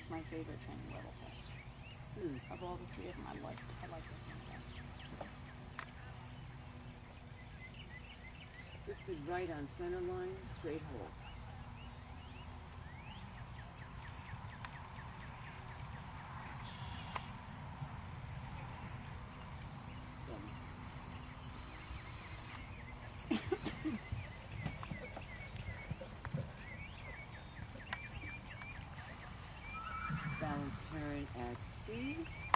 my favorite training level test. Of all the three of them, I like this one the best. Drifted right on center line, straight hole. Balance turn at C.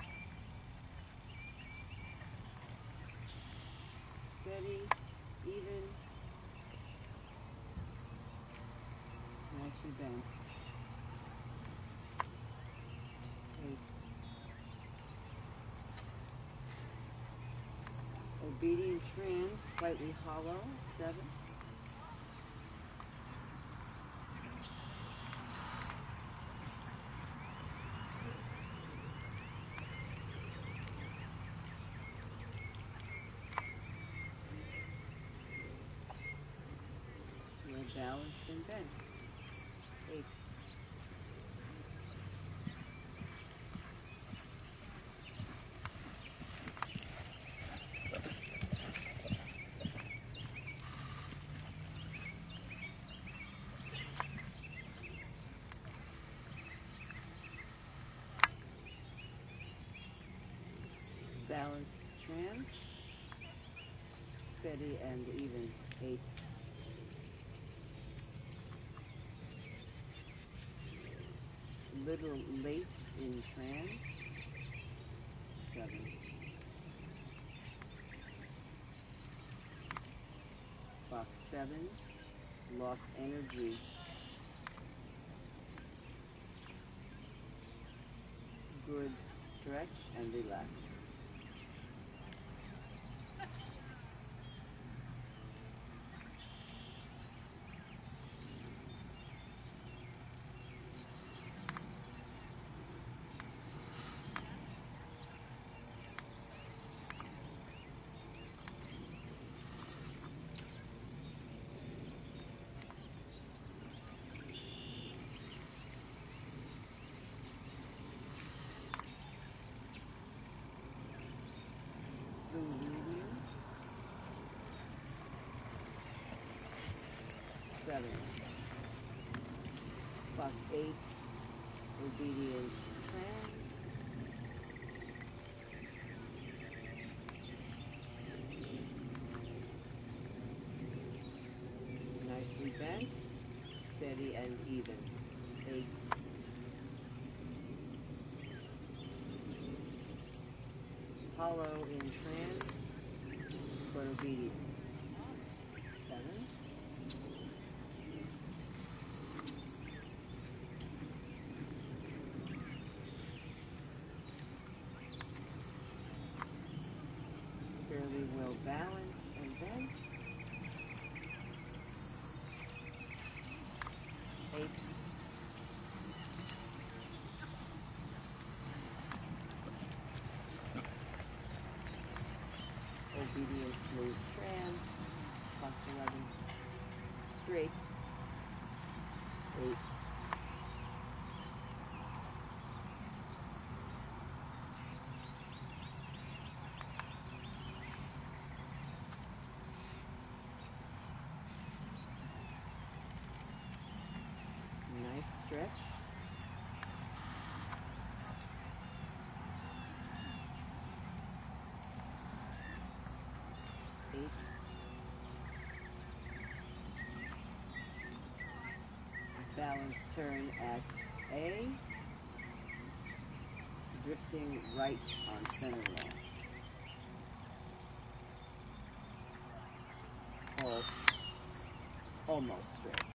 Steady, even, nicely bent. 8. Obedient trans, slightly hollow. 7. Well balanced and bent. 8. Balanced trans, steady and even. 8. Little late in trans. 7. Box 7, lost energy. Good stretch and relax. Medium. 7. Box 8, obedient trans. Nicely bent, steady and even. 8. Hollow in trans, but obedient. 7. Fairly well balanced and bent. 8. Obedient smooth trans. Box 11. Straight. 8. Nice stretch. 8. Balance turn at A. Drifting right on center line. Almost straight.